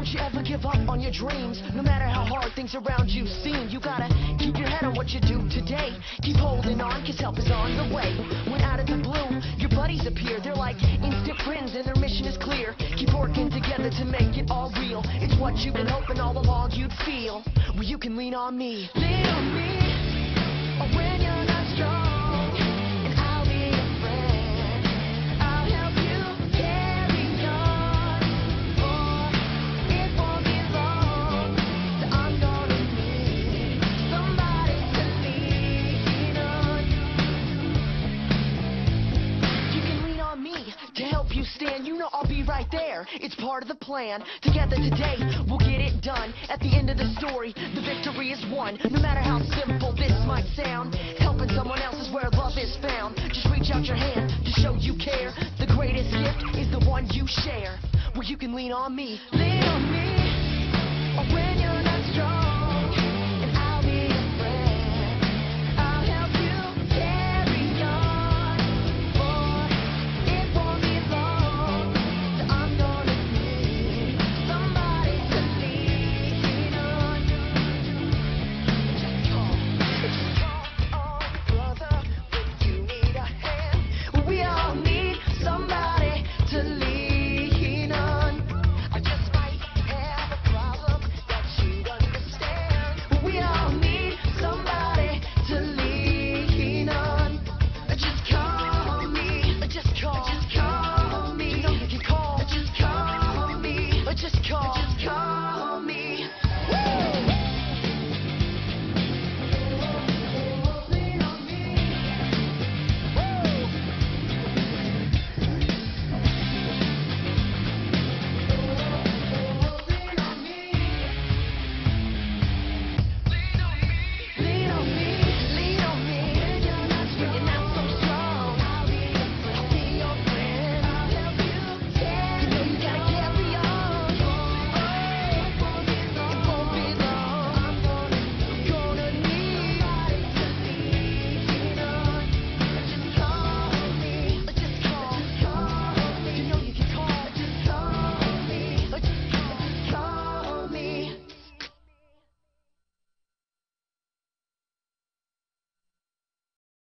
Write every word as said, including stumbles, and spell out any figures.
Don't you ever give up on your dreams, no matter how hard things around you seem. You gotta keep your head on what you do today. Keep holding on, cause help is on the way. When out of the blue, your buddies appear. They're like instant friends and their mission is clear. Keep working together to make it all real. It's what you've been hoping all along you'd feel. Well, you can lean on me. Lean on me when you're not strong. Stand, you know I'll be right there. It's part of the plan. Together today, we'll get it done. At the end of the story, the victory is won. No matter how simple this might sound, helping someone else is where love is found. Just reach out your hand to show you care. The greatest gift is the one you share. Where you can lean on me. Lean on me when you're not